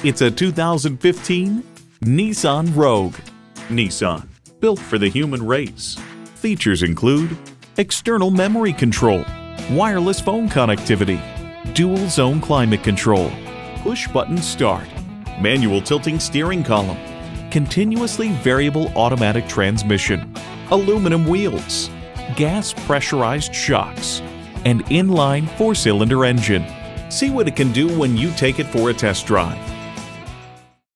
It's a 2015 Nissan Rogue. Nissan, built for the human race. Features include external memory control, wireless phone connectivity, dual zone climate control, push button start, manual tilting steering column, continuously variable automatic transmission, aluminum wheels, gas pressurized shocks, and inline 4-cylinder engine. See what it can do when you take it for a test drive.